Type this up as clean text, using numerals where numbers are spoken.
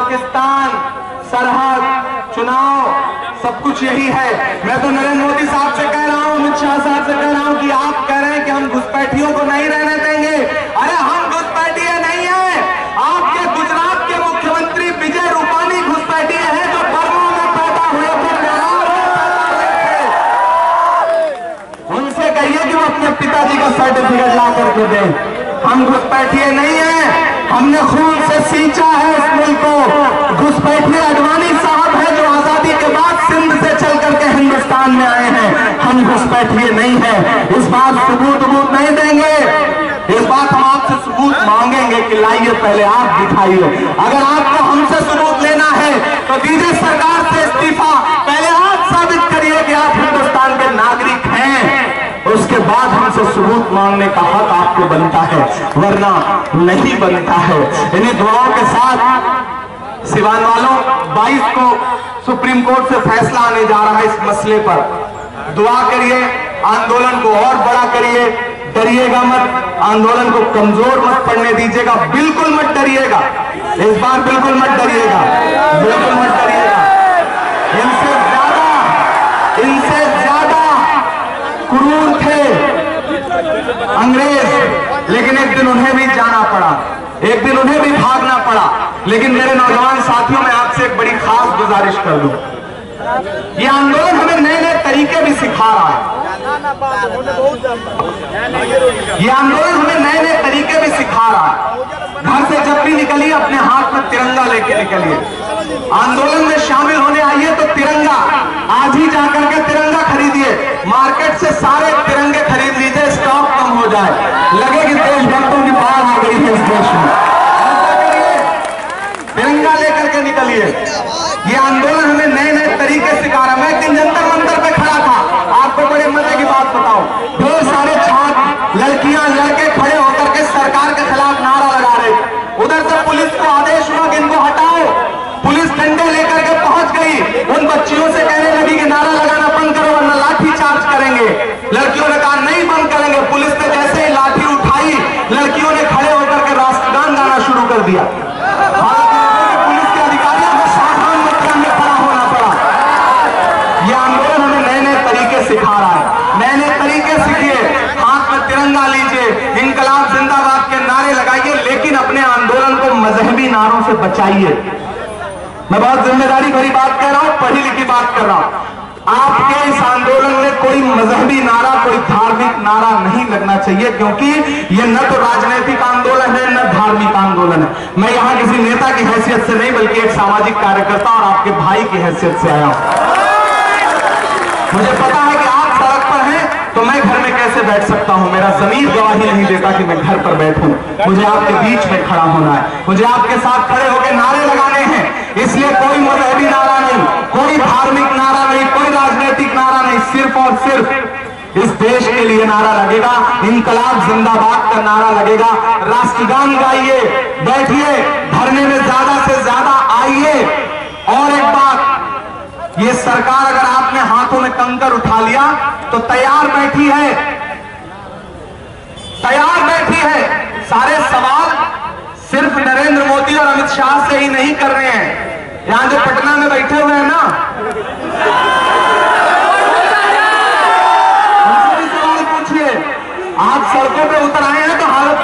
पाकिस्तान, सरहद, चुनाव, सब कुछ यही है। मैं तो नरेंद्र मोदी साहब से कह रहा हूं, अमित शाह साहब से कह रहा हूं कि आप कह रहे हैं कि हम घुसपैठियों को नहीं रहने देंगे। अरे हम घुसपैठिए नहीं है, आपके गुजरात के मुख्यमंत्री विजय रूपानी घुसपैठिए हैं, जो बर्मा में पैदा हुए थे, उनसे कहिए कि वो अपने पिताजी का सर्टिफिकेट ला करके दें। हम घुसपैठिए नहीं है, हमने खून से सींचा है इस मुल्क को। घुसपैठिए अडवाणी साहब है जो आजादी के बाद सिंध से चल करके हिंदुस्तान में आए हैं। हम घुसपैठिए नहीं है, इस बात सबूत नहीं देंगे। इस बात हम आपसे सबूत मांगेंगे कि लाइए, पहले आप दिखाइए। अगर आपको हमसे सबूत लेना है तो दीजिए सरकार से इस्तीफा, पहले आप साबित करिए कि आप हिंदुस्तान के नागरिक हैं, उसके बाद हमसे सबूत मांगने का हक आपको बनता है, वरना नहीं बनता है। इन्हीं दुआओं के साथ सिवान वालों, 22 को सुप्रीम कोर्ट से फैसला आने जा रहा है इस मसले पर। दुआ करिए, आंदोलन को और बड़ा करिए, डरिएगा मत, आंदोलन को कमजोर मत पड़ने दीजिएगा, बिल्कुल मत डरिएगा, इस बार बिल्कुल मत डरिएगा, बिल्कुल मत डरिएगा। इनसे ज्यादा क्रूर थे अंग्रेज, लेकिन एक दिन उन्हें भी जाना पड़ा, एक दिन उन्हें भी भागना पड़ा। लेकिन मेरे नौजवान साथियों, मैं आपसे एक बड़ी खास गुजारिश कर दूं, ये आंदोलन हमें नए नए तरीके भी सिखा रहा है। ये आंदोलन हमें नए नए तरीके भी सिखा रहा है। घर से जब भी निकलिए अपने हाथ में तिरंगा लेके निकलिए, आंदोलन में शामिल होने आइए तो तिरंगा आज ही जाकर के तिरंगा खरीदिए, मार्केट से सारे तिरंगे खरीद लीजिए, स्टॉक कम हो जाए, लगे कि देशभक्तों की बाढ़ आ गई है इस देश में। तिरंगा लेकर के निकलिए। ये आंदोलन हमें नए नए तरीके सिखा रहा है। मैं एक दिन जंतर मंतर पे खड़ा था, आपको बड़े मजे की बात बताऊं, ढेर सारे छात्र, लड़कियां, लड़के खड़े होकर के सरकार के खिलाफ नारा लगा रहे। उधर से पुलिस को आदेश हुआ कि इनको हटाओ, पुलिस डंडे लेकर के पहुंच गई, उन बच्चियों से कहने लगी कि नारा लगाना बंद करो वरना लाठी चार्ज करेंगे। लड़कियों ने कहा नहीं बंद करेंगे। पुलिस ने जैसे ही लाठी उठाई, लड़कियों ने खड़े होकर के राष्ट्रगान गाना शुरू कर दिया। पुलिस के अधिकारियों को सावधान मात्रा में खड़ा होना पड़ा। यह आंदोलन हमें नए नए तरीके सिखा रहा है, नए नए तरीके सीखिए, हाथ में तिरंगा लीजिए, इंकलाब जिंदाबाद के नारे लगाइए, लेकिन अपने आंदोलन को मजहबी नारों से बचाइए। मैं बहुत जिम्मेदारी भरी बात कह रहा हूं, पढ़ी लिखी बात कर रहा हूं। आपके इस आंदोलन में कोई मजहबी नारा, कोई धार्मिक नारा नहीं लगना चाहिए, क्योंकि यह न तो राजनीतिक आंदोलन है न धार्मिक आंदोलन है। मैं यहां किसी नेता की हैसियत से नहीं, बल्कि एक सामाजिक कार्यकर्ता और आपके भाई की हैसियत से आया हूं। मुझे पता है कि आप सड़क पर हैं तो मैं घर में कैसे बैठ सकता हूं, मेरा जमीर गवाही नहीं देता कि मैं घर पर बैठूं। मुझे आपके बीच में खड़ा होना है, मुझे आपके साथ खड़े होकर नारे लगाने हैं। इसलिए कोई मजहबी नारा नहीं, कोई धार्मिक नारा नहीं, कोई राजनीतिक नारा नहीं, सिर्फ और सिर्फ इस देश के लिए नारा लगेगा, इंकलाब जिंदाबाद का नारा लगेगा। राष्ट्रगान गाइए, बैठिए, धरने में ज्यादा से ज्यादा आइए। और एक बात, ये सरकार अगर आपने हाथों में कंकर उठा लिया तो तैयार बैठी है, तैयार बैठी है। सारे सवाल सिर्फ नरेंद्र मोदी और अमित शाह से ही नहीं कर रहे हैं, यहां जो पटना में बैठे हुए हैं ना, उनसे भी सवाल पूछिए। आप सड़कों पे उतर आए हैं तो हालत